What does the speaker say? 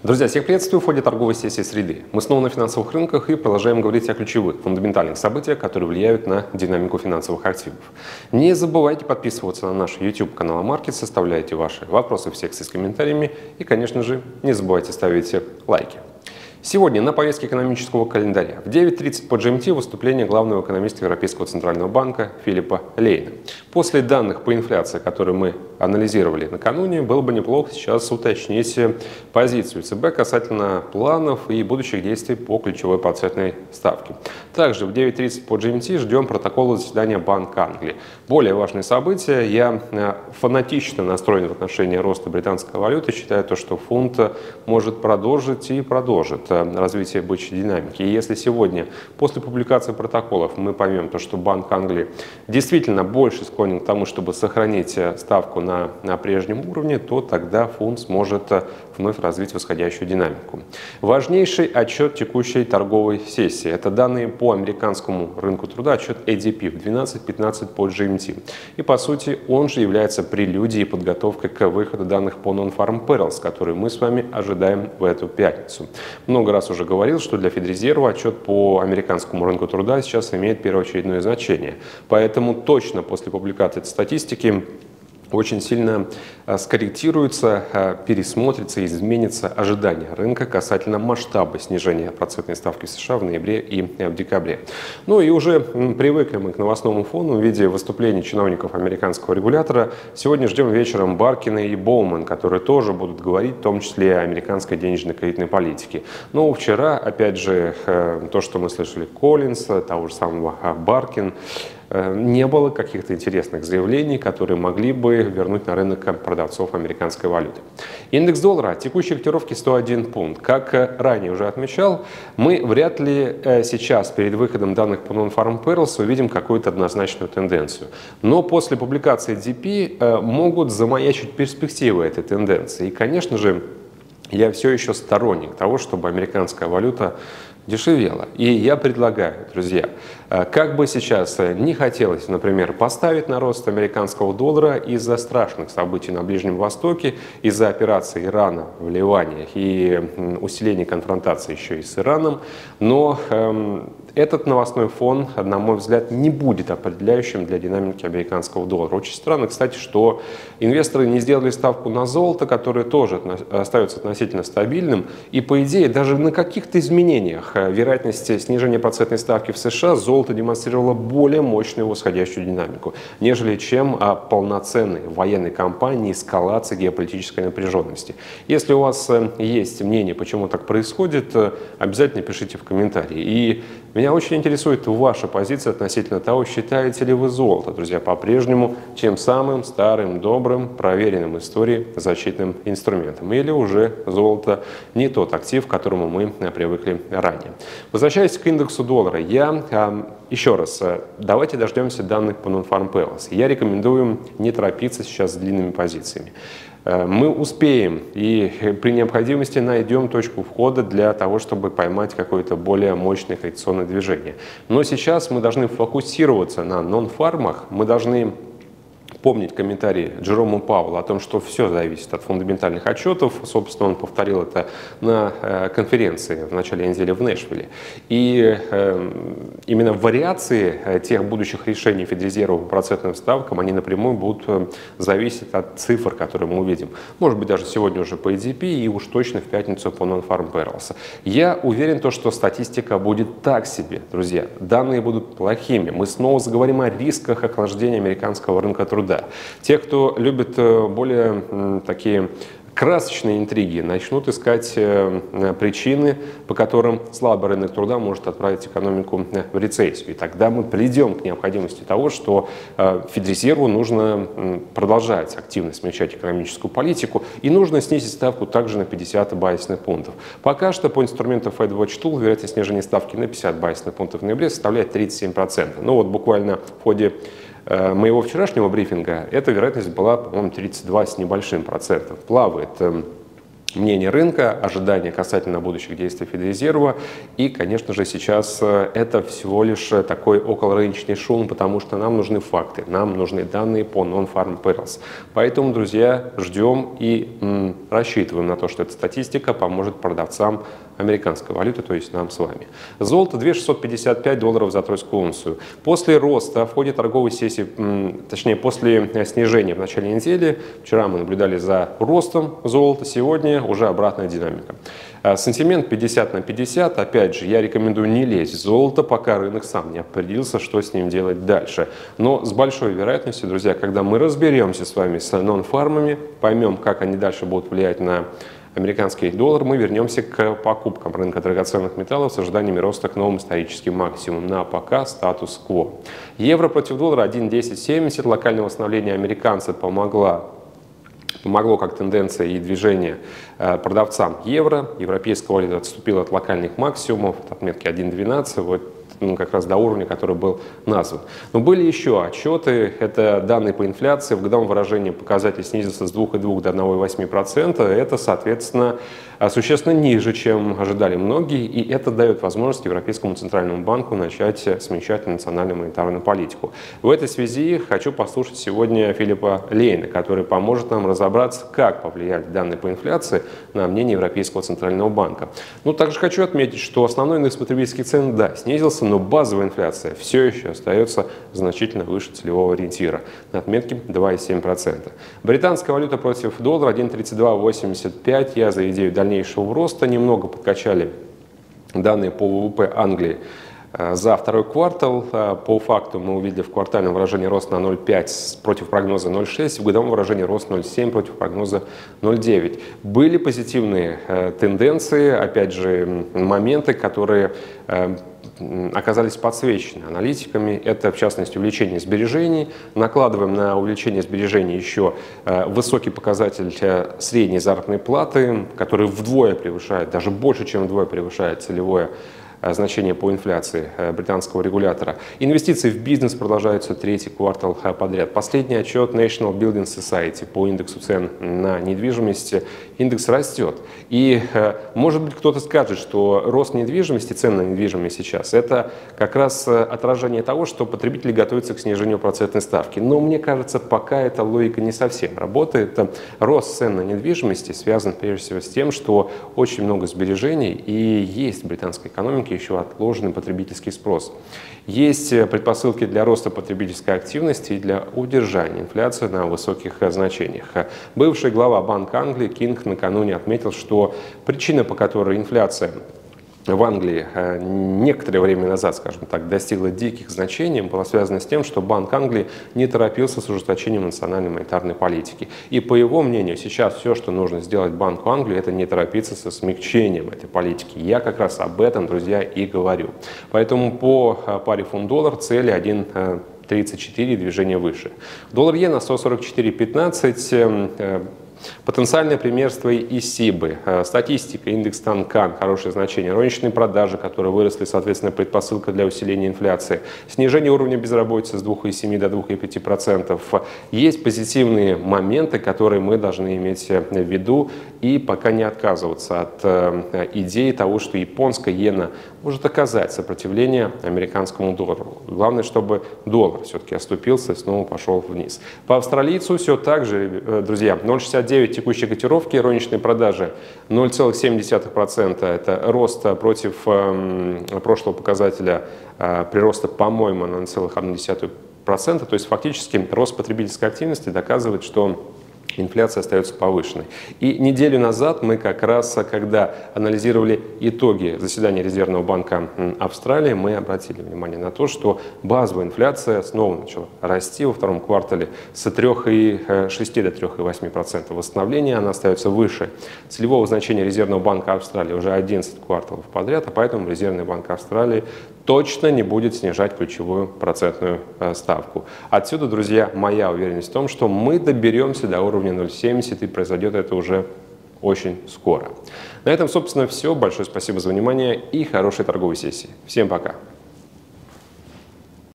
Друзья, всех приветствую в ходе торговой сессии среды. Мы снова на финансовых рынках и продолжаем говорить о ключевых, фундаментальных событиях, которые влияют на динамику финансовых активов. Не забывайте подписываться на наш YouTube-канал Амаркет, составляйте ваши вопросы в секции с комментариями и, конечно же, не забывайте ставить лайки. Сегодня на повестке экономического календаря в 9:30 по GMT выступление главного экономиста Европейского центрального банка Филиппа Лейна. После данных по инфляции, которые мы анализировали накануне, было бы неплохо сейчас уточнить позицию ЦБ касательно планов и будущих действий по ключевой процентной ставке. Также в 9:30 по GMT ждем протокола заседания Банка Англии. Более важные события. Я фанатично настроен в отношении роста британской валюты. Считаю, что фунт может продолжить и продолжит развитие бычьей динамики. И если сегодня, после публикации протоколов, мы поймем, что Банк Англии действительно больше склонен к тому, чтобы сохранить ставку на прежнем уровне, то тогда фунт сможет вновь развить восходящую динамику. Важнейший отчет текущей торговой сессии. Это данные по американскому рынку труда, отчет ADP в 12:15 по GMT. И по сути он же является прелюдией и подготовкой к выходу данных по Non-Farm Payrolls, которые мы с вами ожидаем в эту пятницу. Много раз уже говорил, что для Федрезерва отчет по американскому рынку труда сейчас имеет первоочередное значение. Поэтому точно после публикации этой статистики очень сильно скорректируется, пересмотрится, изменится ожидание рынка касательно масштаба снижения процентной ставки в США в ноябре и в декабре. Ну и уже привыкли мы к новостному фону в виде выступлений чиновников американского регулятора. Сегодня ждем вечером Баркина и Боуман, которые тоже будут говорить, в том числе о американской денежно-кредитной политике. Но вчера, опять же, то, что мы слышали Коллинса, того же самого Баркин, не было каких-то интересных заявлений, которые могли бы вернуть на рынок продавцов американской валюты. Индекс доллара, текущие котировки 101 пункт. Как ранее уже отмечал, мы вряд ли сейчас перед выходом данных по Non-Farm Payrolls увидим какую-то однозначную тенденцию. Но после публикации DP могут замаячить перспективы этой тенденции. И, конечно же, я все еще сторонник того, чтобы американская валюта дешевела. И я предлагаю, друзья, как бы сейчас не хотелось, например, поставить на рост американского доллара из-за страшных событий на Ближнем Востоке, из-за операции Ирана в Ливане и усиления конфронтации еще и с Ираном, но этот новостной фон, на мой взгляд, не будет определяющим для динамики американского доллара. Очень странно, кстати, что инвесторы не сделали ставку на золото, которое тоже остается относительно стабильным. И, по идее, даже на каких-то изменениях вероятности снижения процентной ставки в США золото демонстрировало более мощную восходящую динамику, нежели чем полноценные военные кампании, эскалации геополитической напряженности. Если у вас есть мнение, почему так происходит, обязательно пишите в комментарии. И меня очень интересует ваша позиция относительно того, считаете ли вы золото, друзья, по-прежнему тем самым старым, добрым, проверенным историей защитным инструментом. Или уже золото не тот актив, к которому мы привыкли ранее. Возвращаясь к индексу доллара, еще раз, давайте дождемся данных по Non-Farm Payrolls. Я рекомендую не торопиться сейчас с длинными позициями. Мы успеем и при необходимости найдем точку входа для того, чтобы поймать какое-то более мощное коррекционное движение. Но сейчас мы должны фокусироваться на нон-фармах, мы должны помнить комментарии Джерома Пауэлла о том, что все зависит от фундаментальных отчетов. Собственно, он повторил это на конференции в начале недели в Нэшвилле. И именно вариации тех будущих решений Федрезерва по процентным ставкам, они напрямую будут зависеть от цифр, которые мы увидим. Может быть, даже сегодня уже по ADP и уж точно в пятницу по Non-Farm Payrolls. Я уверен, что статистика будет так себе, друзья. Данные будут плохими. Мы снова заговорим о рисках охлаждения американского рынка труда. Те, кто любит более такие красочные интриги, начнут искать причины, по которым слабый рынок труда может отправить экономику в рецессию. И тогда мы придем к необходимости того, что Федрезерву нужно продолжать активно смягчать экономическую политику и нужно снизить ставку также на 50 базисных пунктов. Пока что по инструменту Fed Watch Tool вероятность снижения ставки на 50 базисных пунктов в ноябре составляет 37%. Ну вот буквально в ходе моего вчерашнего брифинга эта вероятность была, по-моему, 32 с небольшим процентов. Плавает мнение рынка, ожидания касательно будущих действий Федрезерва. И, конечно же, сейчас это всего лишь такой околорыночный шум, потому что нам нужны факты, нам нужны данные по non-farm payrolls. Поэтому, друзья, ждем и рассчитываем на то, что эта статистика поможет продавцам американской валюты, то есть нам с вами. Золото $2655 за тройскую унцию. После роста в ходе торговой сессии, точнее после снижения в начале недели, вчера мы наблюдали за ростом золота, сегодня уже обратная динамика. Сентимент 50 на 50. Опять же, я рекомендую не лезть в золото, пока рынок сам не определился, что с ним делать дальше. Но с большой вероятностью, друзья, когда мы разберемся с вами с нон-фармами, поймем, как они дальше будут влиять на американский доллар, мы вернемся к покупкам рынка драгоценных металлов с ожиданиями роста к новым историческим максимумам. На пока статус-кво. Евро против доллара 1.1070. Локальное восстановление американца помогло как тенденция и движение продавцам евро. Европейская валюта отступила от локальных максимумов, от отметки 1.12, вот, как раз до уровня, который был назван. Но были еще отчеты, это данные по инфляции. В годовом выражении показатель снизился с 2,2 до 1,8%. Это, соответственно, существенно ниже, чем ожидали многие, и это дает возможность Европейскому центральному банку начать смягчать национальную монетарную политику. В этой связи хочу послушать сегодня Филиппа Лейна, который поможет нам разобраться, как повлияли данные по инфляции на мнение Европейского центрального банка. Ну, также хочу отметить, что основной индекс потребительских цен, да, снизился, но базовая инфляция все еще остается значительно выше целевого ориентира на отметке 2,7%. Британская валюта против доллара 1.3285. Я за идею дальнейшего роста. Немного подкачали данные по ВВП Англии за второй квартал. По факту мы увидели в квартальном выражении рост на 0,5 против прогноза 0,6, в годовом выражении рост 0,7 против прогноза 0,9. Были позитивные тенденции, опять же, моменты, которые оказались подсвечены аналитиками. Это, в частности, увеличение сбережений. Накладываем на увеличение сбережений еще высокий показатель средней заработной платы, который вдвое превышает, даже больше, чем вдвое превышает целевое значение по инфляции британского регулятора. Инвестиции в бизнес продолжаются третий квартал подряд. Последний отчет National Building Society по индексу цен на недвижимость. Индекс растет. И, может быть, кто-то скажет, что рост недвижимости, цен на недвижимость сейчас, это как раз отражение того, что потребители готовятся к снижению процентной ставки. Но мне кажется, пока эта логика не совсем работает. Рост цен на недвижимости связан прежде всего с тем, что очень много сбережений и есть в британской экономике еще отложенный потребительский спрос. Есть предпосылки для роста потребительской активности и для удержания инфляции на высоких значениях. Бывший глава Банка Англии Кинг накануне отметил, что причина, по которой инфляция в Англии некоторое время назад, скажем так, достигла диких значений, была связана с тем, что Банк Англии не торопился с ужесточением национальной монетарной политики. И по его мнению, сейчас все, что нужно сделать Банку Англии, это не торопиться со смягчением этой политики. Я как раз об этом, друзья, и говорю. Поэтому по паре фунт-доллар цели 1.34, движение выше. Доллар-иена 144.15. Потенциальное примерство и СИБы, статистика, индекс Танкан, хорошее значение, розничные продажи, которые выросли, соответственно, предпосылка для усиления инфляции, снижение уровня безработицы с 2,7 до 2,5%. Есть позитивные моменты, которые мы должны иметь в виду и пока не отказываться от идеи того, что японская иена может оказать сопротивление американскому доллару. Главное, чтобы доллар все-таки оступился и снова пошел вниз. По австралийцу все так же, друзья, 0,69 текущей котировки, розничные продажи 0,7%. Это рост против прошлого показателя прироста, по-моему, на 0,1%. То есть фактически рост потребительской активности доказывает, что инфляция остается повышенной. И неделю назад мы как раз, когда анализировали итоги заседания Резервного банка Австралии, мы обратили внимание на то, что базовая инфляция снова начала расти во втором квартале с 3,6 до 3,8%. Восстановление она остается выше целевого значения Резервного банка Австралии уже 11 кварталов подряд, а поэтому Резервный банк Австралии точно не будет снижать ключевую процентную ставку. Отсюда, друзья, моя уверенность в том, что мы доберемся до уровня 0,70, и произойдет это уже очень скоро. На этом, собственно, все. Большое спасибо за внимание и хорошей торговой сессии. Всем пока!